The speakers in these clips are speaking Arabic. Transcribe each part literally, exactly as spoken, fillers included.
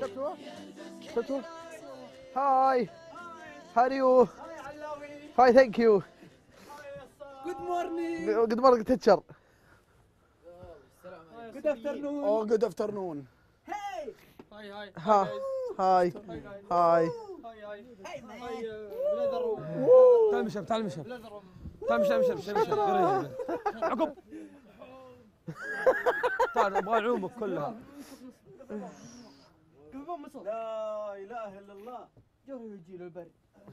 كتبتوها؟ كتبتوها؟ هاي هاريو هاي ثانك يو جود مورنينج جود مورنينج تيتشر جود افترنون اوه جود افترنون. هاي هاي هاي ها هاي هاي هاي هاي تعال مشرب تعال مشرب تعال مشرب مشرب مشرب عقب تعال ابغى نعومك كلها. لا اله الا الله جرى يجي له البرد.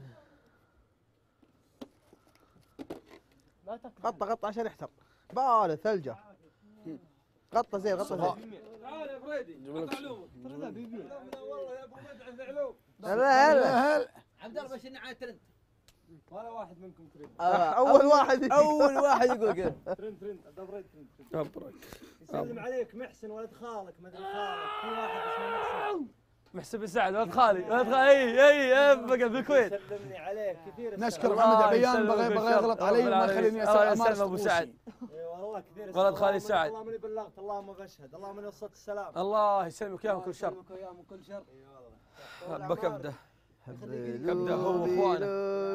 غطى غطى عشان يحتر بارد ثلجه غطى زين غطى زين. تعال يا فريدي عطى علومك. والله يا ابو بدع في علوم. هلا هلا عبد الله بشرني على ترند. ولا واحد منكم تريد. اول واحد اول واحد يقول كذا. ترند ترند دبريد ترند. ابرك يسلم عليك محسن ولد خالك مدري خالك في واحد اسمه محسن. محسن بن سعد ولد خالي ولد خالي اي اي بقى بالكويت. يسلمني عليك كثير. نشكر محمد عبيان بغى بغى يغلط علي وما يخليني اسال ابو سعد. اي والله كثير. ولد خالي سعد. اللهم اني بلغت اللهم بشهد اللهم اني وصلت السلام. الله يسلمك اياه من كل شر. يسلمك وياه من كل شر. اي والله. حبك ابدا ابدا هو واخوانه.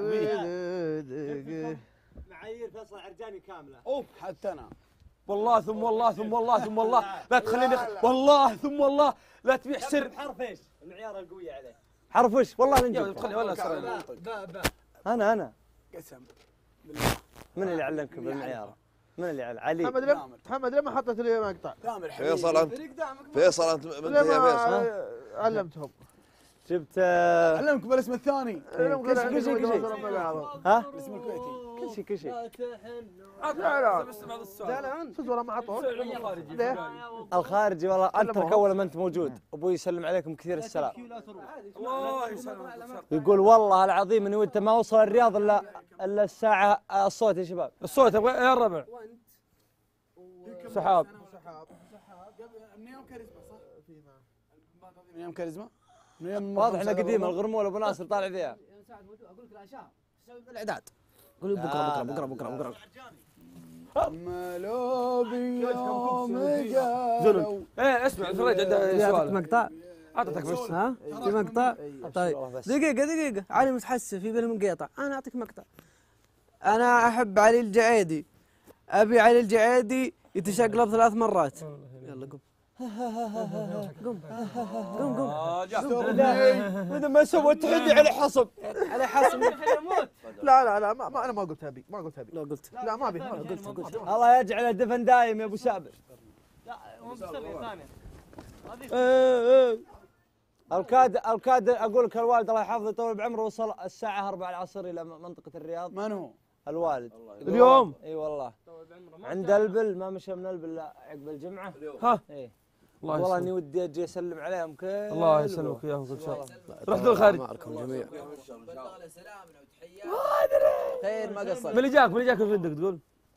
معايير فيصل عرجاني كامله. اوف حتى انا والله ثم والله ثم والله ثم والله لا تخليني والله ثم والله لا تبيع سر. بحرف ايش؟ المعيار القويه عليه. حرف وش؟ والله من جد تخلي ولا سر. باء باء. انا انا قسم من اللي علمك بالمعيار؟ من اللي علم؟ علي. محمد لما محمد لما حطيت لي مقطع تامر فيصل انت فيصل انت من يا فيصل لما علمتهم جبت علمك بالاسم الثاني كل شيء كل شيء كل شيء. ها؟ الاسم الكويتي كل شيء كل شيء. لا لا اسمع هذا السؤال. صدق والله ما عطوه ليه؟ الخارجي والله انترك اول ما انت موجود ابوي يسلم عليكم كثير السلام. الله يسلمك. يقول والله العظيم اني وانت ما وصل الرياض الا الا الساعه الصوت يا شباب. الصوت ابغى يا الربع. سحاب. من يوم كاريزما صح؟ من يوم كاريزما؟ من يوم واضح انه قديم الغرمول ابو ناصر طالع فيها. اقول لك الاشياء تسوي الاعداد. قول بكره بكره بكره بكره بكره. ملو بيوم زلل. ايه اسمع فريد عنده سؤال. مقطع اعطيتك بس. ها في مقطع طيب دقيقة دقيقة علي متحسف في بينهم مقاطع أنا أعطيك مقطع. أنا أحب علي الجعيدي أبي علي الجعيدي يتشقلب ثلاث مرات. يلا قم قم قم قم اذا ما سوى تحدي على حصب. علي حسن لا لا لا ما, ما انا ما قلت ابي ما قلت ابي لا قلت لا ما ابي ما قلت قلت الله يجعل الدفن دايم يا ابو سابر. لا مو بسوي ثانية الكاد الكاد اقول لك الوالد الله يحفظه يطول بعمره وصل الساعه أربعة العصر الى منطقه الرياض. من هو؟ الوالد اليوم؟ اي والله عند البل ما مشى من البل لا عقب الجمعه. ها اي الله والله اني ودي اجي اسلم عليهم كل الله يسلمك اياهم كل شر. رحتوا الخارج جميع خير ما قصر. من اللي جاك من اللي جاك الفندق تقول؟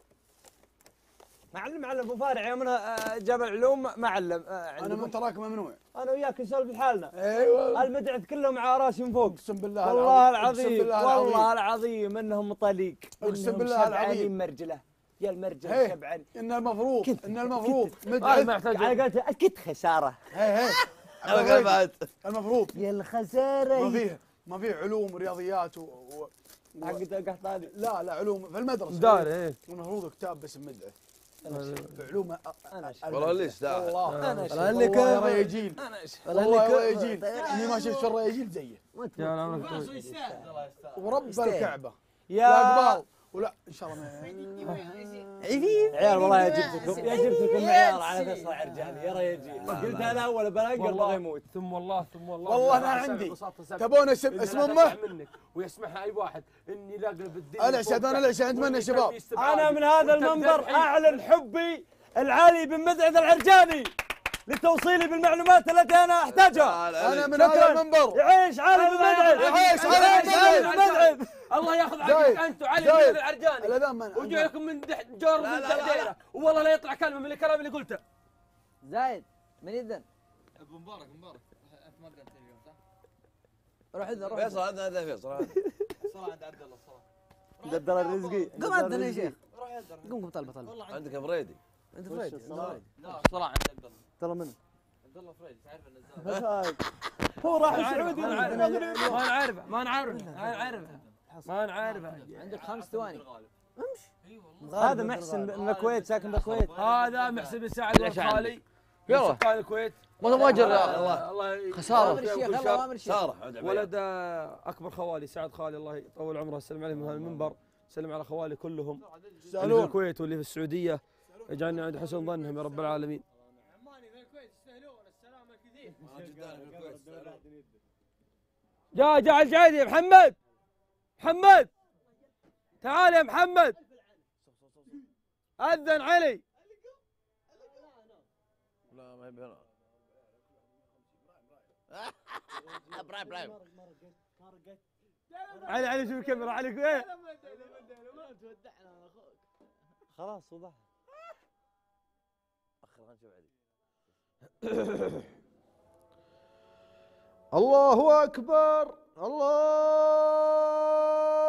معلم معلم ابو فارع يوم انا جاب العلوم ما علم. انا من تراك ممنوع. انا وياك نسولف لحالنا. ايوه المدعث كلهم على راسي من فوق. اقسم بالله والله العظيم العظيم والله العظيم انهم طليق. اقسم بالله العظيم مرجله يا المرجله شبعان. ان المفروض ان المفروض ما يحتاج انا قلت اكيد خساره. هي هي انا قال بعد المفروض يا الخساره ما فيه ما فيه علوم ورياضيات و حقت القحطاني. لا لا علوم في المدرسه دار ايه المفروض كتاب باسم مدعث في علوم والله ليش لا والله انا والله يا رياجيل انا والله يا رياجيل اني ما شفت في الرياجيل زيه يا عمرك ورب الكعبه يا اقبال ولا ان شاء الله ما عيال والله يا جبتكم يا جبتكم معيار على فيصل عرجاني يا رياجيل قلت انا اول بنقر بغى يموت. ثم والله ثم والله والله انا عندي تبون اسم اسم امه منك ويسمعها اي واحد اني لاقلب الدنيا العشاء انا العشاء اتمنى شباب انا من هذا المنبر اعلن حبي العالي بن مدعث العرجاني لتوصيلي بالمعلومات التي انا احتاجها. انا من هذا المنبر يعيش علي بن مدعث يعيش علي بن مدعث. الله ياخذ عقلك انت وعلي بن العرجاني الاذان من وجعلكم من جور من الدائره والله لا يطلع كلمه من الكلام اللي قلته. زايد من إذن ابو مبارك مبارك انت ما قلت اليوم صح؟ روح إذن روح فيصل هذا هذا فيصل الصلاه عند عبد الله الصلاه عبد الله الرزقي. قم أذن يا شيخ قم قم طلبة طلبة عندك بريدي أنت فريد لا الصلاه عند عبد الله طلب منه هو راح السعودي ما نعرفه ما نعرفه ما نعرفه ما نعرفه. عندك خمس ثواني. هذا محسن من الكويت، ساكن بالكويت. هذا محسن بن سعد الخالي يلا سكان الكويت. ما مواجر الله الله خساره خساره. ولد اكبر خوالي سعد خالي الله يطول عمره، سلم عليه من هذا المنبر، سلم على خوالي كلهم اللي في الكويت واللي في السعوديه، يجعلني عند حسن ظنهم يا رب العالمين. جاء جاء الجعيدي يا محمد، محمد تعال يا محمد، أذن علي. لا ما يبي برايم برايم علي علي شوف الكاميرا علي ايه خلاص وضح. الله أكبر الله